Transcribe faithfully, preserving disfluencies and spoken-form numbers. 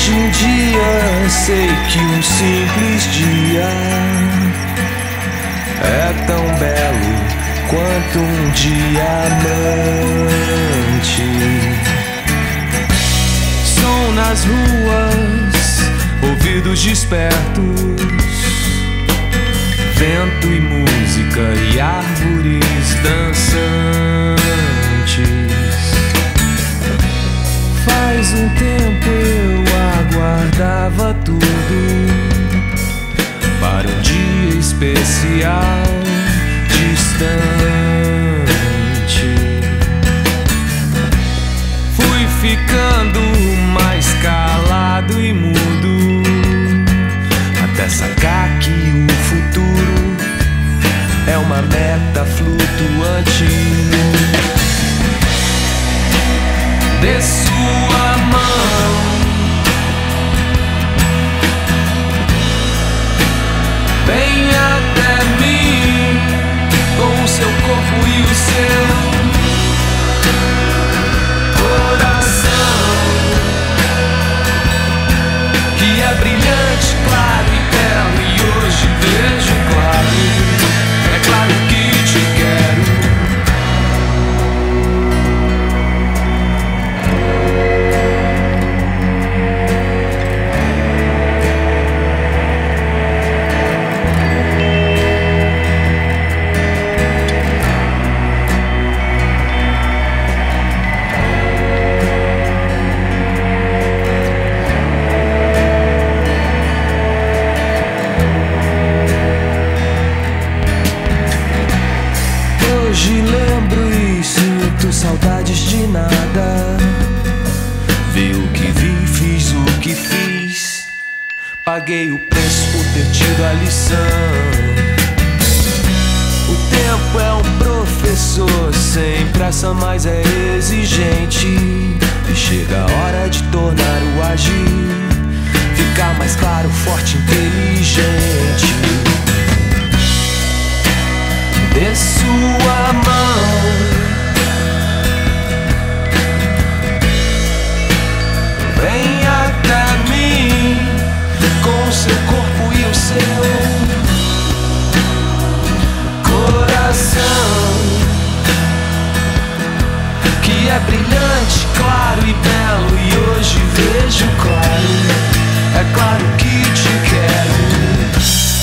Hoje em dia sei que um simples dia é tão belo quanto um diamante. Som nas ruas, ouvidos despertos, vento e música e árvores dançantes. Faz um tempo eu aguardava tudo para um dia especial, distante. Fui ficando mais calado e mudo, até sacar que o futuro é uma meta flutuante. De sua mão vem até mim, com o seu corpo e o seu coração, que é brilhante, claro e belo, e hoje vejo claro. É claro que te quero. Hoje lembro e sinto saudades de nada. Vi o que vi, fiz o que fiz, paguei o preço por ter tido a lição. O tempo é um professor sem pressa, mas é exigente. E chega a hora de tornar o agir ficar mais claro, forte, inteligente. De sua mão vem até mim, com o seu corpo e o seu coração, que é brilhante, claro e belo, e hoje vejo claro. É claro que te quero.